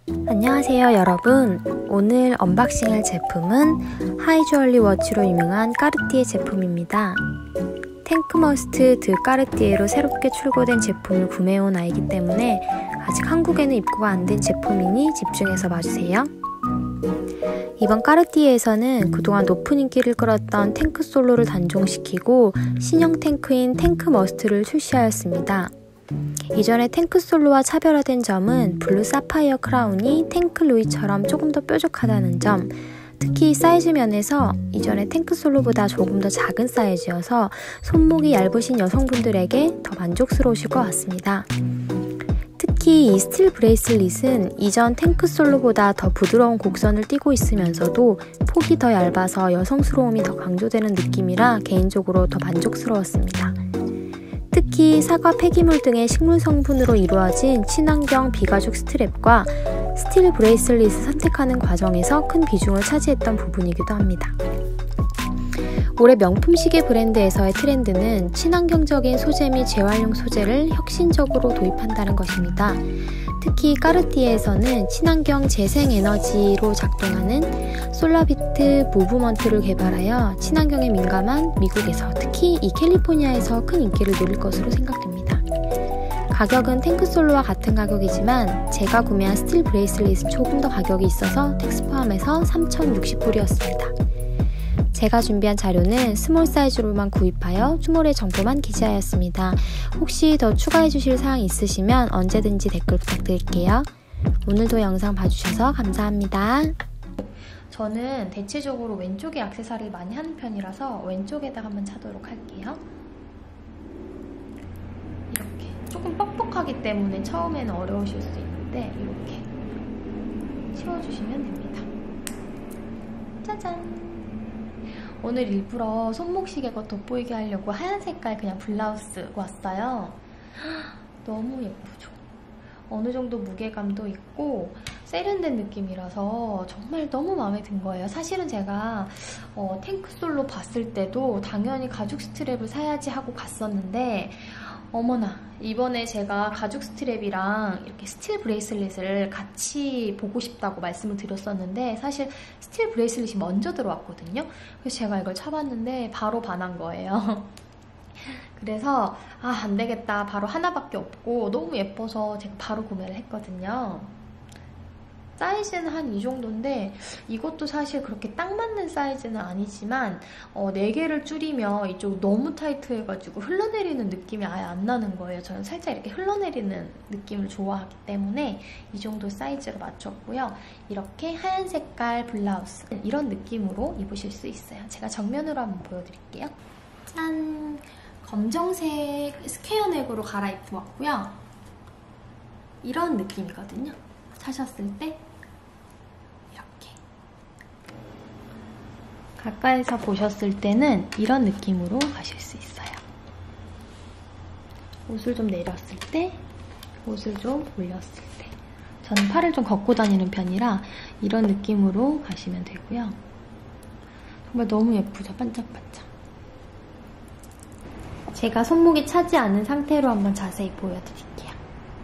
안녕하세요 여러분. 오늘 언박싱할 제품은 하이주얼리 워치로 유명한 까르띠에 제품입니다. 탱크머스트 드 까르띠에로 새롭게 출고된 제품을 구매해온 아이기 때문에 아직 한국에는 입고가 안 된 제품이니 집중해서 봐주세요. 이번 까르띠에에서는 그동안 높은 인기를 끌었던 탱크 솔로를 단종시키고 신형 탱크인 탱크머스트를 출시하였습니다. 이전에 탱크 솔로와 차별화된 점은 블루 사파이어 크라운이 탱크 루이처럼 조금 더 뾰족하다는 점, 특히 사이즈 면에서 이전에 탱크 솔로보다 조금 더 작은 사이즈여서 손목이 얇으신 여성분들에게 더 만족스러우실 것 같습니다. 특히 이 스틸 브레이슬릿은 이전 탱크 솔로보다 더 부드러운 곡선을 띠고 있으면서도 폭이 더 얇아서 여성스러움이 더 강조되는 느낌이라 개인적으로 더 만족스러웠습니다. 특히 사과 폐기물 등의 식물 성분으로 이루어진 친환경 비가죽 스트랩과 스틸 브레이슬릿을 선택하는 과정에서 큰 비중을 차지했던 부분이기도 합니다. 올해 명품 시계 브랜드에서의 트렌드는 친환경적인 소재 및 재활용 소재를 혁신적으로 도입한다는 것입니다. 특히 까르띠에에서는 친환경 재생에너지로 작동하는 솔라비트 무브먼트를 개발하여 친환경에 민감한 미국에서 특히 이 캘리포니아에서 큰 인기를 누릴 것으로 생각됩니다. 가격은 탱크솔로와 같은 가격이지만 제가 구매한 스틸 브레이슬릿은 조금 더 가격이 있어서 텍스 포함해서 3,060불이었습니다. 제가 준비한 자료는 스몰 사이즈로만 구입하여 추몰의 정보만 기재하였습니다. 혹시 더 추가해 주실 사항 있으시면 언제든지 댓글 부탁드릴게요. 오늘도 영상 봐주셔서 감사합니다. 저는 대체적으로 왼쪽에 액세서리를 많이 하는 편이라서 왼쪽에다가 한번 차도록 할게요. 이렇게 조금 뻑뻑하기 때문에 처음에는 어려우실 수 있는데 이렇게 채워주시면 됩니다. 짜잔! 오늘 일부러 손목시계가 돋보이게 하려고 하얀 색깔 그냥 블라우스 왔어요. 너무 예쁘죠? 어느 정도 무게감도 있고 세련된 느낌이라서 정말 너무 마음에 든 거예요. 사실은 제가 탱크솔로 봤을 때도 당연히 가죽 스트랩을 사야지 하고 갔었는데 어머나, 이번에 제가 가죽 스트랩이랑 이렇게 스틸 브레이슬릿을 같이 보고 싶다고 말씀을 드렸었는데 사실 스틸 브레이슬릿이 먼저 들어왔거든요. 그래서 제가 이걸 쳐봤는데 바로 반한 거예요. 그래서 안 되겠다, 바로 하나밖에 없고 너무 예뻐서 제가 바로 구매를 했거든요. 사이즈는 한 이 정도인데 이것도 사실 그렇게 딱 맞는 사이즈는 아니지만 4개를 줄이면 이쪽 너무 타이트해가지고 흘러내리는 느낌이 아예 안 나는 거예요. 저는 살짝 이렇게 흘러내리는 느낌을 좋아하기 때문에 이 정도 사이즈로 맞췄고요. 이렇게 하얀 색깔 블라우스 이런 느낌으로 입으실 수 있어요. 제가 정면으로 한번 보여드릴게요. 짠! 검정색 스퀘어 넥으로 갈아입고 왔고요. 이런 느낌이거든요. 사셨을 때 이렇게 가까이서 보셨을 때는 이런 느낌으로 가실 수 있어요. 옷을 좀 내렸을 때, 옷을 좀 올렸을 때. 저는 팔을 좀 걷고 다니는 편이라 이런 느낌으로 가시면 되고요. 정말 너무 예쁘죠? 반짝반짝. 제가 손목이 차지 않은 상태로 한번 자세히 보여드릴게요.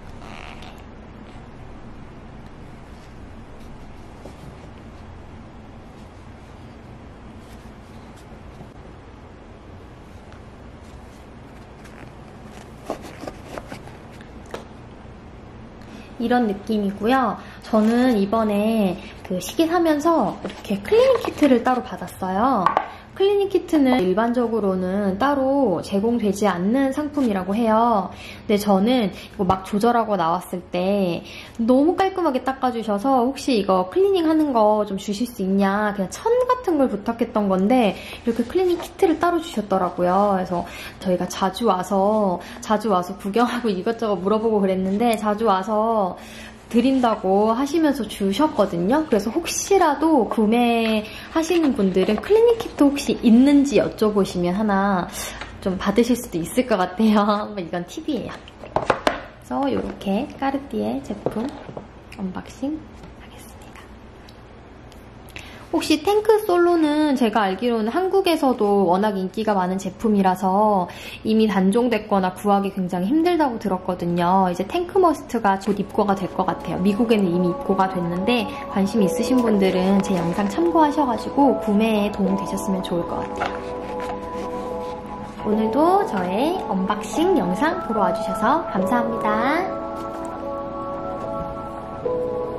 이런 느낌이고요. 저는 이번에 그 시계 사면서 이렇게 클리닝 키트를 따로 받았어요. 클리닝 키트는 일반적으로는 따로 제공되지 않는 상품이라고 해요. 근데 저는 이거 막 조절하고 나왔을 때 너무 깔끔하게 닦아주셔서 혹시 이거 클리닝 하는 거 좀 주실 수 있냐, 그냥 천 같은 걸 부탁했던 건데 이렇게 클리닝 키트를 따로 주셨더라고요. 그래서 저희가 자주 와서 구경하고 이것저것 물어보고 그랬는데 자주 와서 드린다고 하시면서 주셨거든요. 그래서 혹시라도 구매하시는 분들은 클리닝 키트 혹시 있는지 여쭤보시면 하나 좀 받으실 수도 있을 것 같아요. 이건 팁이에요. 그래서 이렇게 까르띠에 제품 언박싱 하겠습니다. 혹시 탱크 솔로는 제가 알기로는 한국에서도 워낙 인기가 많은 제품이라서 이미 단종됐거나 구하기 굉장히 힘들다고 들었거든요. 이제 탱크 머스트가 곧 입고가 될 것 같아요. 미국에는 이미 입고가 됐는데 관심 있으신 분들은 제 영상 참고하셔가지고 구매에 도움 되셨으면 좋을 것 같아요. 오늘도 저의 언박싱 영상 보러 와주셔서 감사합니다.